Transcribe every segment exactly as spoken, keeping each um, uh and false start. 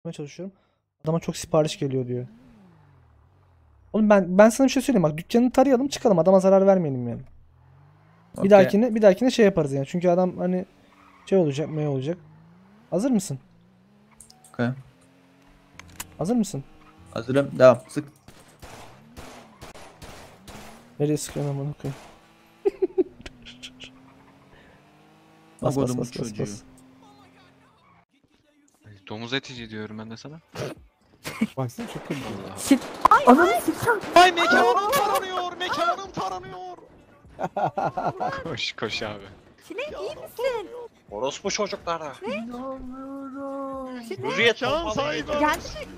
çalışıyorum. Adama çok sipariş geliyor diyor. Oğlum ben ben sana bir şey söyleyeyim bak, dükkanını tarayalım çıkalım, adama zarar vermeyelim yani. Bir Okay. dahakine bir dahakine şey yaparız yani. Çünkü adam hani şey olacak, ne olacak? Hazır mısın? Okay. Hazır mısın? Hazırım. Devam. Sık. Nereye sıkıyorsun amına koyayım? Bas bas Agodumun bas bas çocuğu. bas. Domuz etici diyorum ben de sana. Baksana çok kötü. Ay ay. Ay mekanım taranıyor, mekanım taranıyor. Koş koş abi. Çilek iyi misin? Orospu çocuklara. Çilek. Hürriyet Mekan sahibi. Geldi.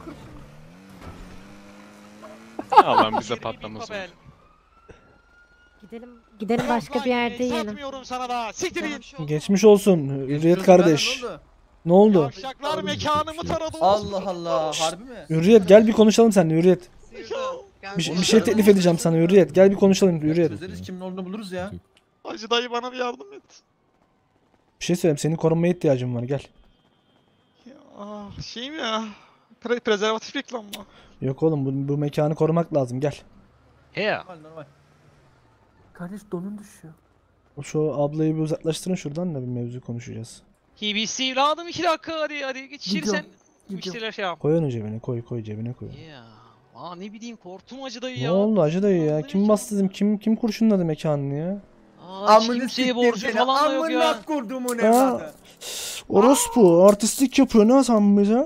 Allah'ım bize patlamasın. Gidelim gidelim başka bir yerde yiyelim. Satmıyorum sana da. Siktir git. Geçmiş olsun Hürriyet kardeş. Ne oldu? Ne oldu? Yavşaklar mekanımı taradı. Allah Allah. Harbi mi? Hürriyet gel bir konuşalım seninle Hürriyet. Bir, şey- bir şey teklif edeceğim sana Hürriyet. Gel bir konuşalım Hürriyet. Çözeriz, kimin olduğunu buluruz ya. Hacı dayı bana bir yardım et. Bir şey söyleyeyim, senin korunmaya ihtiyacın var, gel. Ya, ah, şey mi ya? Pre prezervatif reklam mı? Yok oğlum, bu, bu mekanı korumak lazım, gel. He. Normal normal. Kardeş donun düşüyor. Şu ablayı bir uzaklaştırın şuradan da bir mevzu konuşacağız. Hibisi evladım iki dakika hadi hadi geç içeri Gidiyorum, sen. gidiyorum. Müşteriler şey yap. Koy onu cebine, koy koy cebine koy. Ya. Aa ne bileyim korktum hacı dayı Ne ya. oldu hacı dayı ya? Vallahi Kim mekan- bastı dedim, kim kim kurşunladı mekanını ya? Aa, hiç kimseye borcu falan da yok ya. Amına kurduğumun Ha, evladı. orospu artistlik yapıyor, ne sen bize?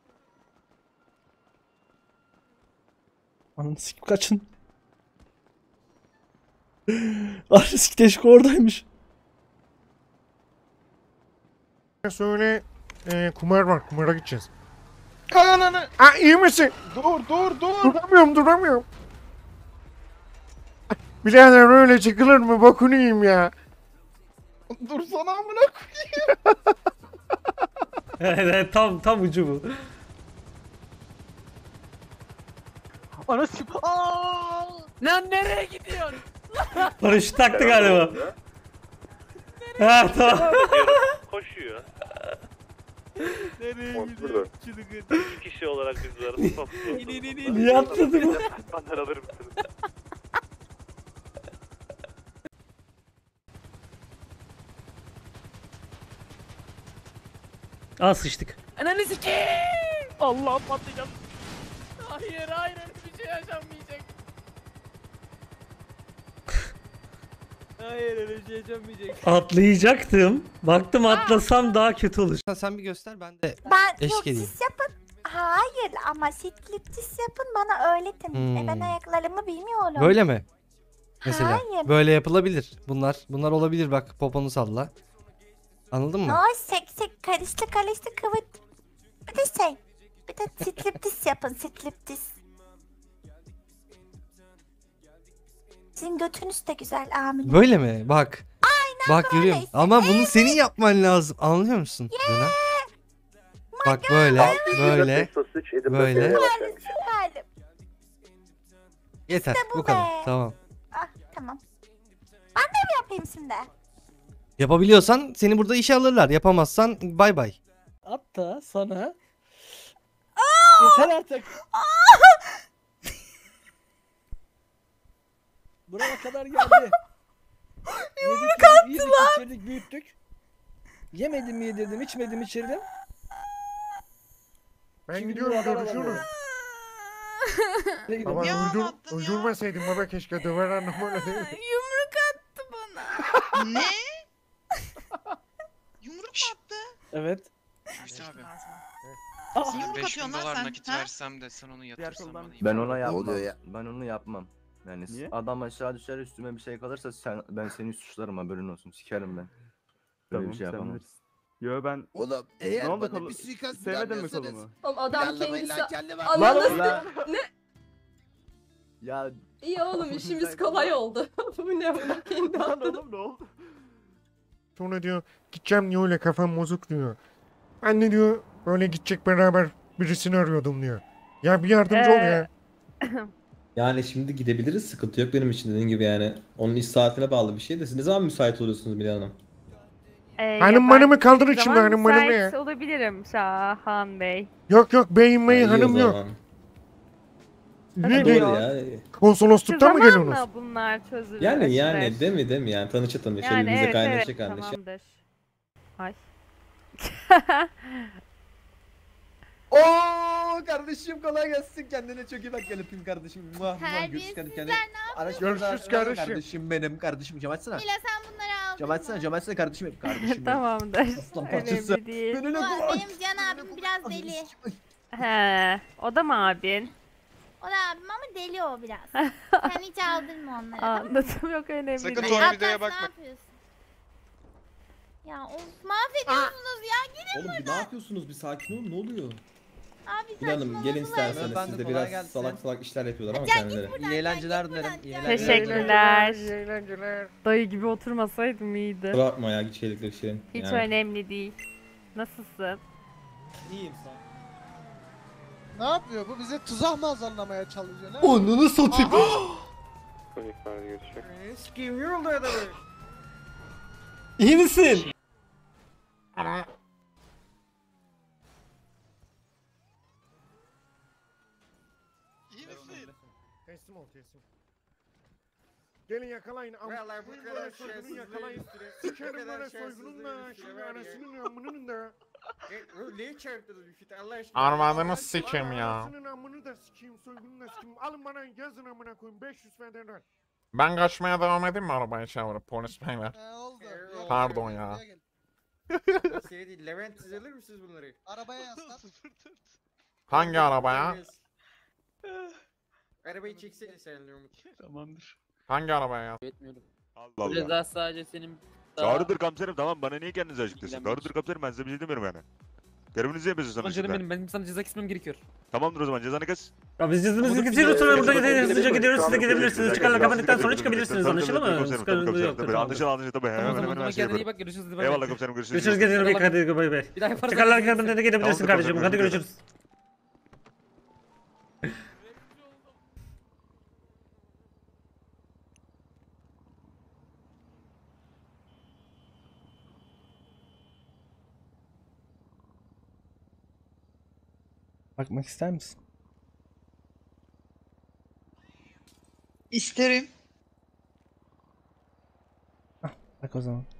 Ananı sikip kaçın. Artist Teşko oradaymış. Söyle, e, kumar var, kumara gideceğiz. Kananı. Aa, iyi misin? Dur dur dur. Duramıyorum, duramıyorum. Birader öyle çıkılır mı? Bokunu yiyeyim ya. Dur sana amına. Evet tam tam ucu bu. Anasını. Aa! Lan nereye gidiyorsun? Paraşüt taktı galiba. Ha tamam. Koşuyor. Nereye gidiyor? Üç kişi olarak biz varız. Niye atladı bu? Benden alır mısınız? Aa sıçtık. Ananı sikeyim. Allah patlayacağım. Hayır hayır öyle bir şey yaşanmayacak. Hayır öyle bir şey yaşanmayacak. Atlayacaktım. Baktım atlasam daha kötü olur. Sen bir göster, ben de Ben eşlik yok edeyim. siz yapın. Hayır ama sikliptis yapın bana öğretin. Hmm. E, ben ayaklarımı bilmiyorum. Böyle mi? Mesela Hayır. böyle yapılabilir. Bunlar bunlar olabilir, bak poponu salla. Anladın mı? No sek sek karıştı karıştı kıvırt. Bir de şey. Bir de sikliptis yapın sikliptis. Sizin götünüz de güzel amin. Böyle mi? Bak. Aynen bak görüyorum. işte. Ama bunu senin yapman lazım. Anlıyor musun? Luna? Bak böyle, böyle. Böyle. Süperdim. Yeter. bu Bu kadar. be. Tamam. Ah tamam. Ben de mi yapayım şimdi? Yapabiliyorsan seni burada işe alırlar. Yapamazsan bay bay. Hatta sana... Yeter artık. Buraya kadar geldi. Yumruk attılar. İçirdik, büyüttük. Yemedim mi yedirdim, içmedim mi içirdim. Ben Şimdi gidiyorum, bir haber görüşürüz. alalım. Nereye Baba gidiyorsun? uydur, uydurmasaydın baba, keşke döver annem öyle değil. Yumruk attı bana. Ne? Yumruk mu attı? Evet. Hüsnü abi. Aa, Sana Yumruk beş bin atıyorsun lan dolar sen, nakit ha? versem de sen onu yatırsan bana iyi. Ben ona yapmam. oluyor ya? Ben onu yapmam. Yani Niye? adam aşağı düşer, üstüme bir şey kalırsa sen ben seni suçlarım, haberin olsun. Sikerim ben. Böyle bir şey yapamam. Yo ben Oğlum eğer Ne oldu bana kolu- bir suikast sevmedin mi planlıyorsanız kolumu? Oğlum adam planlamayın kendisi lan kendi var. Ananı Lan Ya iyi oğlum işimiz kolay oldu. Bu ne bu kendi Lan atladım. oğlum ne oldu? Sonra diyor, gideceğim diyor, öyle kafam bozuk diyor. Ben de diyor, böyle gidecek beraber birisini arıyordum diyor. Ya bir yardımcı ol ya. Yani şimdi gidebiliriz, sıkıntı yok benim için, dediğim gibi yani. Onun iş saatine bağlı bir şey de, siz ne zaman müsait oluyorsunuz Milli Hanım? Ee, Hanım ya manımı ben kaldırın zaman şimdi, hanım manımı müsait ya. olabilirim Şahan Bey. Yok yok beyim bey İyi o hanım yok. zaman. Ne Doğru diyor? ya. Konsolosluktan mı geliyorsunuz? Zamanla bunlar çözülür. Yani yani açılır. değil mi değil mi yani tanışa tanışa Yani birbirimize evet kaynaşa evet kaynaşa. tamamdır. Ay. Oo kardeşim kolay gelsin. Kendine çok iyi bak, gel öpeyim kardeşim. Muah muah, görüşürüz kendine. Görüşürüz kardeşim. Kardeşim benim, kardeşim cam açsana. Mila sen bunları aldın Cam açsana, cam açsana kardeşim benim. Kardeşim benim. Tamamdır. Aslan parçası. Önemli değil. Benimle Bu bu. benim Can abim biraz deli. He, o da mı abin? O da abim ama deli o biraz. Sen hiç aldırma onları. tamam mı? Anladım yok önemli Sakın değil. Sonra Abbas, videoya ne bakma. yapıyorsun? Ya of mahvediyorsunuz ya. Gidin Oğlum bir ne yapıyorsunuz bir sakin olun ne oluyor? abi Gül Hanım gelin saçmaladılar. isterseniz Ben de siz de kolay biraz gelsin. salak salak işler yapıyorlar ama Can, git kendileri. buradan, İyi eğlenceler git dilerim. buradan, iyi Can. eğlenceler. Teşekkürler. İyi eğlenceler. Dayı gibi oturmasaydım iyiydi. Bırakma ya hiç şeylikleri şeyin. Hiç yani. önemli değil. Nasılsın? İyiyim sağ ol. Ne yapıyor bu? Bize tuzak mı hazırlamaya çalışıyor? Ne? Onunu satayım. Kim yolda adamı? İyi misin? İyi misin? Teslim ol teslim. Gelin yakalayın. Vallahi bu kadar soygunu yakalayın. Sikerim böyle soygununla. Şimdi anasının amının da. Neyi çarptınız bir şey Allah aşkına? Armadını sikeyim ya. Anasının amını da sikeyim, soygununu da sikeyim. Alın bana yazın amına koyun beş yüz federal. Ben kaçmaya devam edeyim mi arabayı çevirip polis beyler? He oldu. Yok, Pardon yok, ya. buraya gel. Şey değil, Levent siz alır mısınız bunları? Arabaya yaslan. Hangi arabaya? Arabayı çeksene sen diyorum. Tamamdır. Hangi arabaya ya? Allah Allah. Ceza sadece senin... Doğrudur komiserim, tamam, bana niye kendinizi açıklıyorsun? Doğrudur komiserim, ben size bir şey demiyorum yani. Görevinizi yapıyorsunuz sonuçta. benim sana ceza kesmem gerekiyor. Tamamdır o zaman, cezanı kes. Ya biz cızımızı gidiyoruz sonra burada gidiyoruz hızlıca gidiyoruz siz de gidebilirsiniz. Çıkarla kapandıktan sonra çıkabilirsiniz anlaşıldı mı? Sıkıntı yok. Tabii anlaşıldı anlaşıldı tabii. Hemen hemen hemen şey yaparım. bak görüşürüz. Eyvallah komiserim, görüşürüz. Görüşürüz gidelim hadi bay bay. Bir daha yaparsan... Çıkarla kapandıktan sonra gidebilirsin Tamam, kardeşim hadi görüşürüz. görüşürüz. Bakmak ister misin? İsterim. Bak o zaman.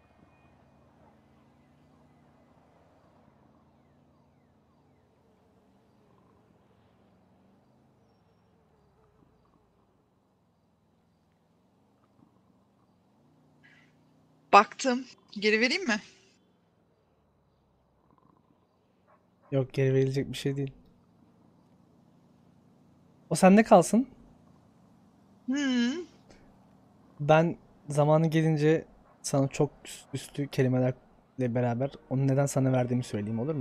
Baktım. Geri vereyim mi? Yok, geri verilecek bir şey değil. O sende kalsın. Hmm. Ben zamanı gelince sana çok üstü kelimelerle beraber onu neden sana verdiğimi söyleyeyim, olur mu?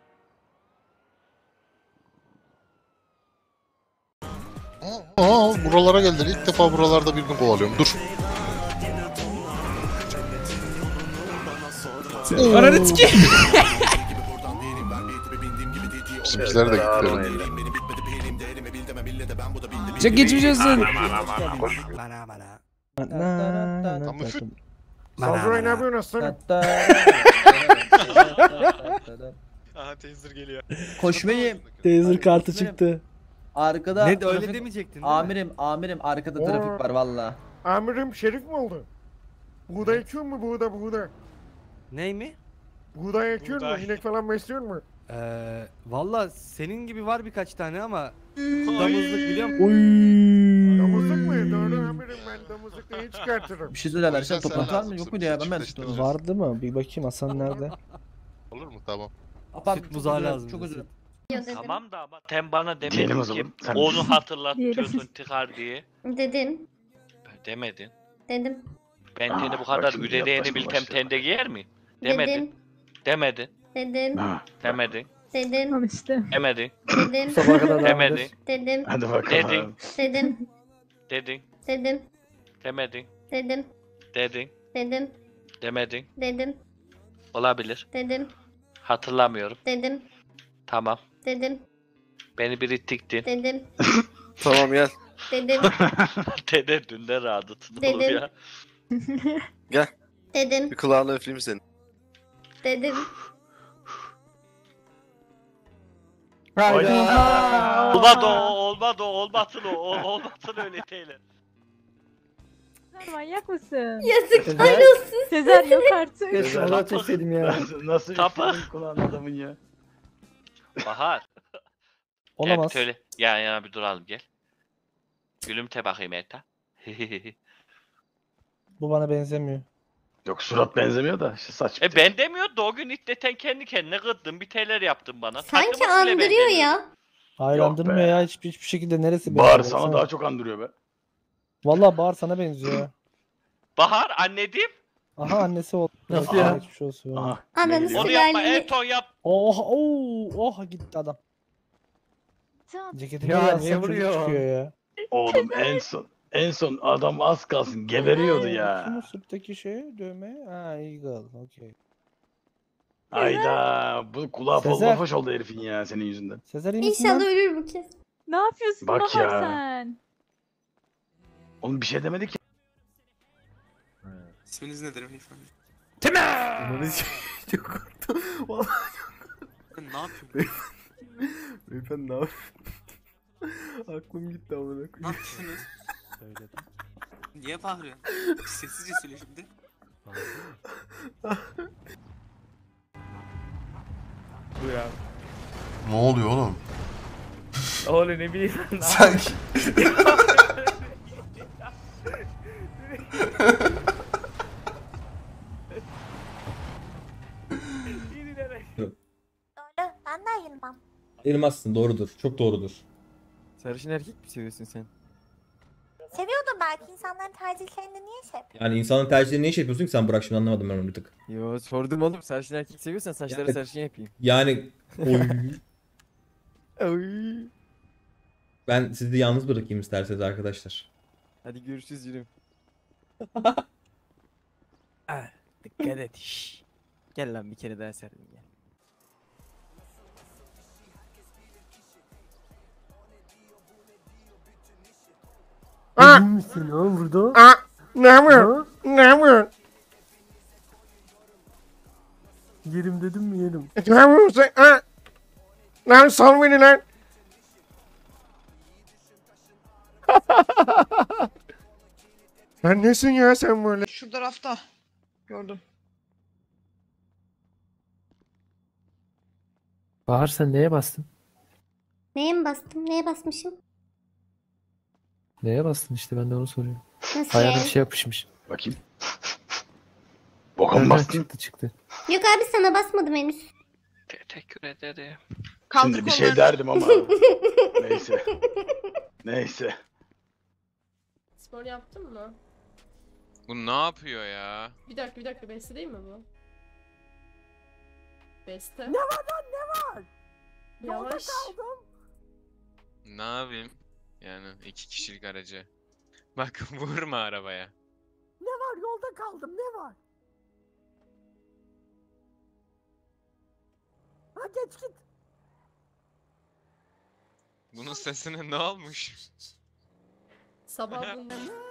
Aa, buralara geldiler. İlk defa buralarda birini kovalıyorum. Dur. Ananı sikeyim. Bizimkiler de gitti. Çok geçmiş olsun. Saldıray ne yapıyorsun aslanım? Aha taser geliyor. Koşmayayım. Taser kartı çıktı. Arkada Ne öyle trafik- demeyecektin değil mi? Amirim, amirim arkada trafik var valla. Amirim Şerif mi oldu? Buğday ekiyor mu buğda buğda? Ney mi? Buğday ekiyor mu? Buğday. İnek falan besliyor mu? Ee, valla senin gibi var birkaç tane ama damızlık biliyor musun? Oy. Damızlık mı? Doğru amirim, ben damızlık neyi çıkartırım? Bir şey söylerler. Sen Sen toplantı var mı? lazımsın, Yok muydu ya? Ben bizi ben çiftleştireceğiz. Vardı mı? Bir bakayım Hasan nerede? Olur mu? Tamam. Pardon, Süt çok buzağı özür dilerim, lazım Çok bize. özür dilerim. Tamam da ama sen bana demedin ki onu hatırlatıyorsun tıkar diye. Dedim. Demedin. Dedim. Ben seni bu kadar ürediğini bilsem tende giyer mi? Demedin. Demedin. Dedim. Demedin. Dedim. işte. Demedin. Dedim. Sabaha kadar devam Demedin. ederiz. Dedim. Dedin. Dedim. Dedin. Dedim. Demedin. Dedim. Dedin. Dedim. Demedin. Dedim. Olabilir. Dedim. Hatırlamıyorum. Dedim. Tamam. Dedim. Beni bir ittiktin. Dedim. Tamam gel. Dedim. Dede dünden rahatı tutulur Dedim. ya. Gel. Dedim. Bir kulağını öpeyim senin. Dedim. Olmadı o, olmadı o, olmasın o, ol- olmasın öyle şeyler. Manyak mısın? Yazıklar olsun. Sezer yok artık. Keşke ona çekseydim ya. Nasıl Tapa. kulağın adamın ya? Bahar. Olamaz. Gel şöyle yan yana bir duralım gel. Gülümte bakayım Eta. Bu bana benzemiyor. Yok surat benzemiyor da işte saç. e ben demiyordu o gün iddeten kendi kendine kızdın bir şeyler yaptın bana. Sanki Takımın bile andırıyor benzemiyor. ya. Hayır Yok andırmıyor be. ya hiçbir, hiçbir şekilde neresi Bağır benziyor? sana Baksana. daha çok andırıyor be. Vallahi Bahar sana benziyor ya. Bahar anneciğim. Aha annesi oldu. Nasıl ya? Geçmiş olsun. Aha. Ananı geliyor? Onu yapma sülaleni. en son yap. Oha ooo oha gitti adam. Ceketini Ya, ya, niye vuruyor? çıkıyor ya. Oğlum en son en son adam az kalsın geberiyordu Kim o ya. sırttaki şey dövme? Ha Eagle okey. Ayda bu kulağı Sezer. fazla hoş oldu herifin ya senin yüzünden. Sezer iyi misin İnşallah lan? ölür bu kez. Ne yapıyorsun Bak Bahar ya. sen? Oğlum bir şey demedi ki. İsminiz nedir beyefendi? Çok korktum. Vallahi Ne yapıyorsun? beyefendi ne yapıyorsun? Aklım gitti amına Ne koyayım. yapıyorsunuz? Söyledim. Niye bağırıyorsun? Sessizce söyle şimdi. Buyur abi. Ne oluyor oğlum? Oğlum ne bileyim ben. Sanki Doğru. Ben de ayılmam. Ayırmazsın doğrudur. Çok doğrudur. Sarışın erkek mi seviyorsun sen? Seviyordum belki insanların tercihlerini niye şey yapıyor? Yani insanın tercihlerini ne iş yapıyorsun ki sen Burak şimdi anlamadım ben onu bir tık. Yo sordum oğlum sarışın erkek seviyorsan saçları Yani- sarışın yapayım. Yani oy. Oy. Ben sizi yalnız bırakayım isterseniz arkadaşlar. Hadi görüşürüz yürüm. ah, dikkat et. Şş. Gel lan bir kere daha sarılayım gel. Ah! İyi misin lan burada? Aa, ne yapıyorsun? Ne yapıyorsun? Yerim dedim mi yerim. Ne yapıyorsun sen? Aa, lan sal beni lan. Lan nesin ya sen böyle? Şu tarafta. Gördüm. Bahar sen neye bastın? Neye mi bastım? Neye basmışım? Neye bastın işte ben de onu soruyorum. Nasıl Ayağına yani? bir şey yapışmış. Bakayım. Bokan Nereden bastın. çıktı çıktı. Yok abi sana basmadım henüz. Teşekkür ederim. Şimdi bir şey derdim ama. Neyse. Neyse. Spor yaptın mı? Bu ne yapıyor ya? Bir dakika bir dakika beste değil mi bu? Beste. Ne var lan ne var? Yavaş. Ne yapayım? Yani iki kişilik aracı. Bak vurma arabaya. Ne var yolda kaldım ne var? Ha geç git. Bunun sesine ne olmuş? Sabah bundan.